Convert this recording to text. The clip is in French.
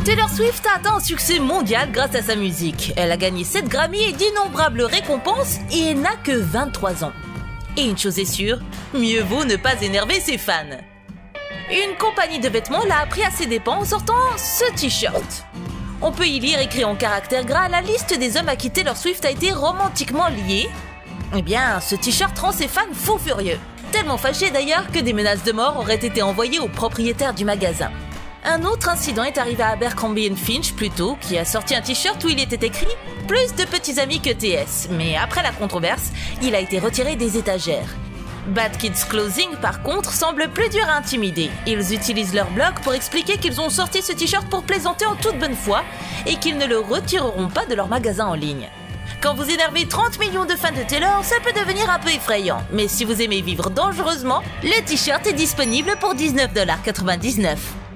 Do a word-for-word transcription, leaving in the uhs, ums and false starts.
Taylor Swift a atteint un succès mondial grâce à sa musique. Elle a gagné sept Grammy et d'innombrables récompenses et elle n'a que vingt-trois ans. Et une chose est sûre, mieux vaut ne pas énerver ses fans. Une compagnie de vêtements l'a appris à ses dépens en sortant ce t-shirt. On peut y lire écrit en caractères gras la liste des hommes à qui Taylor Swift a été romantiquement liée. Eh bien, ce t-shirt rend ses fans fous furieux. Tellement fâchés d'ailleurs que des menaces de mort auraient été envoyées au propriétaire du magasin. Un autre incident est arrivé à Abercrombie and Fitch plus tôt, qui a sorti un t-shirt où il était écrit « Plus de petits amis que T S », mais après la controverse, il a été retiré des étagères. Bad Kids Clothing, par contre, semble plus dur à intimider. Ils utilisent leur blog pour expliquer qu'ils ont sorti ce t-shirt pour plaisanter en toute bonne foi et qu'ils ne le retireront pas de leur magasin en ligne. Quand vous énervez trente millions de fans de Taylor, ça peut devenir un peu effrayant. Mais si vous aimez vivre dangereusement, le t-shirt est disponible pour dix-neuf dollars quatre-vingt-dix-neuf.